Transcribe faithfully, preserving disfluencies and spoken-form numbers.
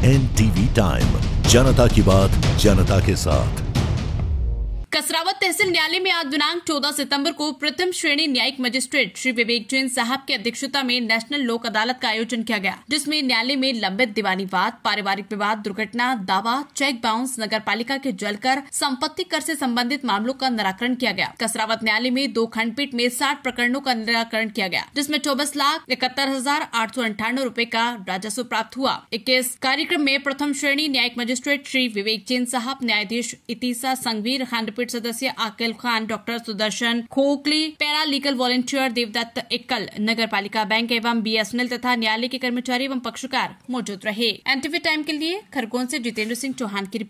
NTV time, जनता की बात जनता के साथ। कसरावत तहसील न्यायालय में आज दिनांक चौदह सितंबर को प्रथम श्रेणी न्यायिक मजिस्ट्रेट श्री विवेक जैन साहब की अध्यक्षता में नेशनल लोक अदालत का आयोजन किया गया, जिसमें न्यायालय में लंबित दीवानी वाद, पारिवारिक विवाद, दुर्घटना, दावा, चेक बाउंस, नगर पालिका के जलकर, संपत्ति कर से संबंधित मामलों का निराकरण किया गया। कसरावत न्यायालय में दो खंडपीठ में साठ प्रकरणों का निराकरण किया गया, जिसमें चौबीस लाख इकहत्तर हजार आठ सौ अंठानवे रूपए का राजस्व प्राप्त हुआ। इक्कीस कार्यक्रम में प्रथम श्रेणी न्यायिक मजिस्ट्रेट श्री विवेक जैन साहब, न्यायाधीश इतीसा संघवीर, खंडपीठ सदस्य आकिल Khan, doctor Sudarshan Khokhli, paralegal volunteer Devdatt Ikkal, नगर पालिका बैंक एवं बीएसएनएल तथा न्यायालय के कर्मचारी एवं पक्षकार मौजूद रहे। एनटीवी टाइम के लिए खरगोन से जितेंद्र सिंह चौहान की